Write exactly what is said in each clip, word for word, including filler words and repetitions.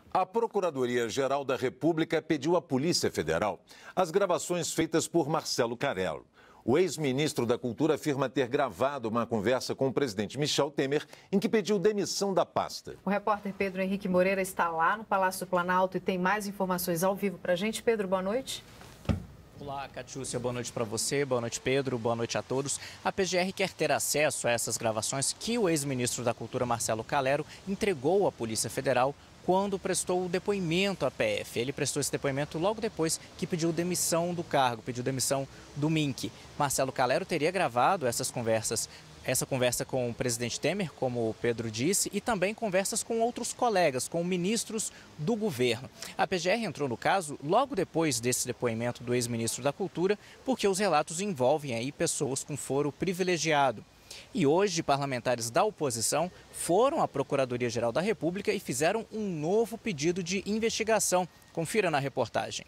A Procuradoria-Geral da República pediu à Polícia Federal as gravações feitas por Marcelo Carello. O ex-ministro da Cultura afirma ter gravado uma conversa com o presidente Michel Temer em que pediu demissão da pasta. O repórter Pedro Henrique Moreira está lá no Palácio do Planalto e tem mais informações ao vivo para a gente. Pedro, boa noite. Olá, Catiúcia, boa noite para você, boa noite, Pedro, boa noite a todos. A P G R quer ter acesso a essas gravações que o ex-ministro da Cultura, Marcelo Carello, entregou à Polícia Federal quando prestou o depoimento à P F. Ele prestou esse depoimento logo depois que pediu demissão do cargo, pediu demissão do M I N C. Marcelo Carello teria gravado essas conversas, essa conversa com o presidente Temer, como o Pedro disse, e também conversas com outros colegas, com ministros do governo. A P G R entrou no caso logo depois desse depoimento do ex-ministro da Cultura, porque os relatos envolvem aí pessoas com foro privilegiado. E hoje, parlamentares da oposição foram à Procuradoria-Geral da República e fizeram um novo pedido de investigação. Confira na reportagem.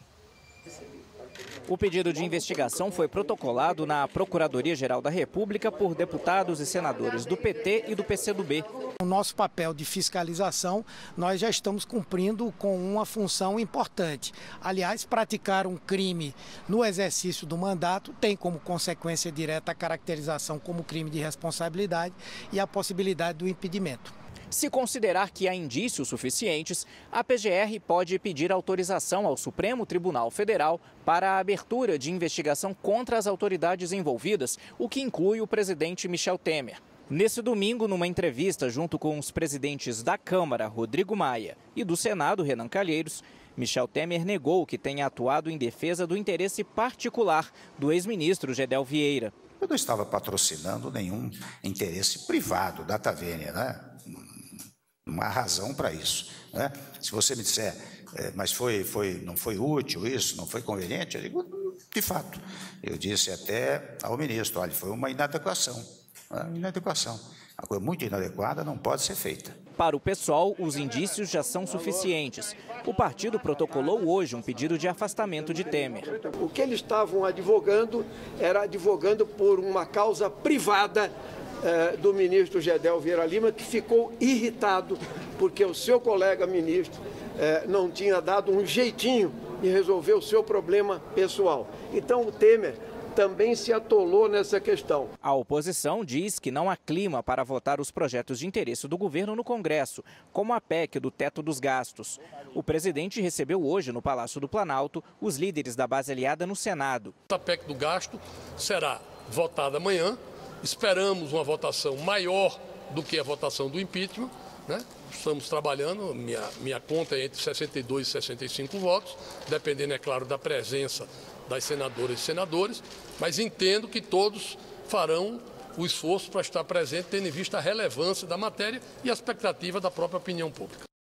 O pedido de investigação foi protocolado na Procuradoria-Geral da República por deputados e senadores do P T e do P C do B. O nosso papel de fiscalização, nós já estamos cumprindo com uma função importante. Aliás, praticar um crime no exercício do mandato tem como consequência direta a caracterização como crime de responsabilidade e a possibilidade do impedimento. Se considerar que há indícios suficientes, a P G R pode pedir autorização ao Supremo Tribunal Federal para a abertura de investigação contra as autoridades envolvidas, o que inclui o presidente Michel Temer. Nesse domingo, numa entrevista junto com os presidentes da Câmara, Rodrigo Maia, e do Senado, Renan Calheiros, Michel Temer negou que tenha atuado em defesa do interesse particular do ex-ministro Gedel Vieira. Eu não estava patrocinando nenhum interesse privado da Tavênia, né? Não há razão para isso, né? Se você me disser, é, mas foi, foi, não foi útil isso, não foi conveniente, eu digo, de fato. Eu disse até ao ministro, olha, foi uma inadequação, uma inadequação. Uma coisa muito inadequada não pode ser feita. Para o PSOL, os indícios já são suficientes. O partido protocolou hoje um pedido de afastamento de Temer. O que eles estavam advogando era advogando por uma causa privada do ministro Gedel Vieira Lima, que ficou irritado porque o seu colega ministro eh, não tinha dado um jeitinho de resolver o seu problema pessoal. Então o Temer também se atolou nessa questão. A oposição diz que não há clima para votar os projetos de interesse do governo no Congresso, como a P E C do teto dos gastos. O presidente recebeu hoje no Palácio do Planalto os líderes da base aliada no Senado. A P E C do gasto será votada amanhã. Esperamos uma votação maior do que a votação do impeachment, né? Estamos trabalhando, minha, minha conta é entre sessenta e dois e sessenta e cinco votos, dependendo, é claro, da presença das senadoras e senadores, mas entendo que todos farão o esforço para estar presente, tendo em vista a relevância da matéria e a expectativa da própria opinião pública.